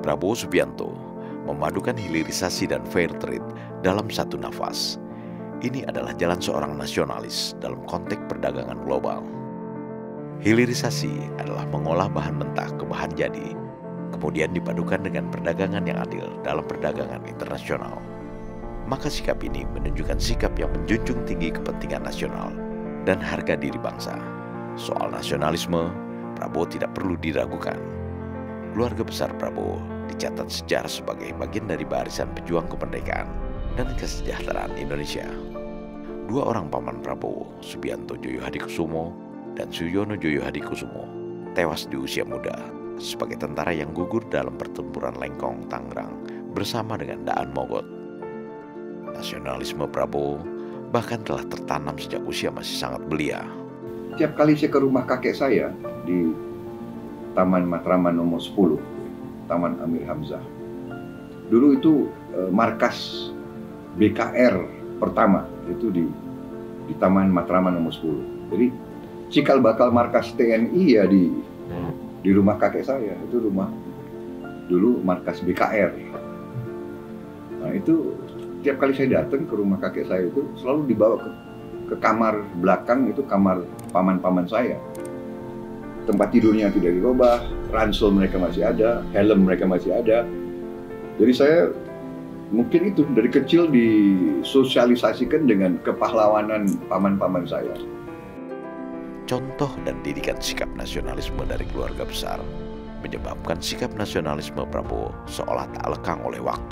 Prabowo Subianto memadukan hilirisasi dan fair trade dalam satu nafas. Ini adalah jalan seorang nasionalis dalam konteks perdagangan global. Hilirisasi adalah mengolah bahan mentah ke bahan jadi, kemudian dipadukan dengan perdagangan yang adil dalam perdagangan internasional. Maka sikap ini menunjukkan sikap yang menjunjung tinggi kepentingan nasional dan harga diri bangsa. Soal nasionalisme, Prabowo tidak perlu diragukan. Keluarga besar Prabowo dicatat sejarah sebagai bagian dari barisan pejuang kemerdekaan dan kesejahteraan Indonesia. Dua orang paman Prabowo, Subianto Joyo Hadikusumo dan Suyono Joyo Hadikusumo, tewas di usia muda sebagai tentara yang gugur dalam pertempuran Lengkong, Tangerang bersama dengan Daan Mogot. Nasionalisme Prabowo bahkan telah tertanam sejak usia masih sangat belia. Tiap kali saya ke rumah kakek saya di Taman Matraman nomor 10, Taman Amir Hamzah. Dulu itu markas BKR pertama itu di Taman Matraman nomor 10. Jadi cikal bakal markas TNI ya di rumah kakek saya. Itu rumah dulu markas BKR. Nah itu tiap kali saya datang ke rumah kakek saya itu selalu dibawa ke kamar belakang, itu kamar paman-paman saya. Tempat tidurnya tidak dirubah, ransel mereka masih ada, helm mereka masih ada. Jadi saya mungkin itu dari kecil disosialisasikan dengan kepahlawanan paman-paman saya. Contoh dan didikan sikap nasionalisme dari keluarga besar menyebabkan sikap nasionalisme Prabowo seolah tak lekang oleh waktu.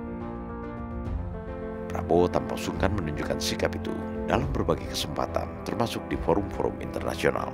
Prabowo tanpa sungkan menunjukkan sikap itu dalam berbagai kesempatan, termasuk di forum-forum internasional.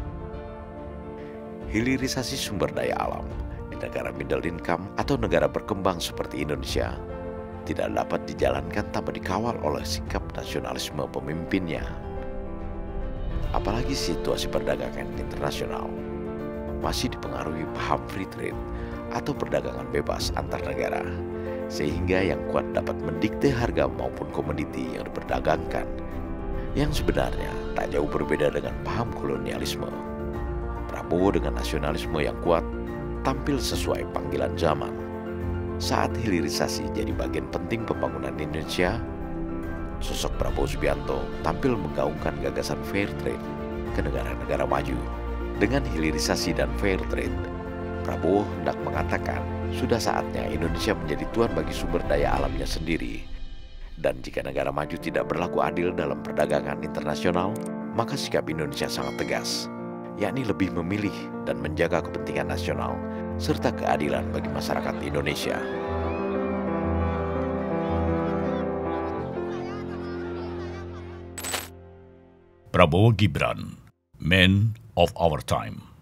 Hilirisasi sumber daya alam di negara middle income atau negara berkembang seperti Indonesia tidak dapat dijalankan tanpa dikawal oleh sikap nasionalisme pemimpinnya. Apalagi situasi perdagangan internasional masih dipengaruhi paham free trade atau perdagangan bebas antar negara, sehingga yang kuat dapat mendikte harga maupun komoditi yang diperdagangkan, yang sebenarnya tak jauh berbeda dengan paham kolonialisme. Prabowo dengan nasionalisme yang kuat tampil sesuai panggilan zaman. Saat hilirisasi jadi bagian penting pembangunan Indonesia, sosok Prabowo Subianto tampil menggaungkan gagasan fair trade ke negara-negara maju. Dengan hilirisasi dan fair trade, Prabowo hendak mengatakan sudah saatnya Indonesia menjadi tuan bagi sumber daya alamnya sendiri. Dan jika negara maju tidak berlaku adil dalam perdagangan internasional, maka sikap Indonesia sangat tegas, yakni lebih memilih dan menjaga kepentingan nasional serta keadilan bagi masyarakat Indonesia. Prabowo Gibran, Man of Our Time.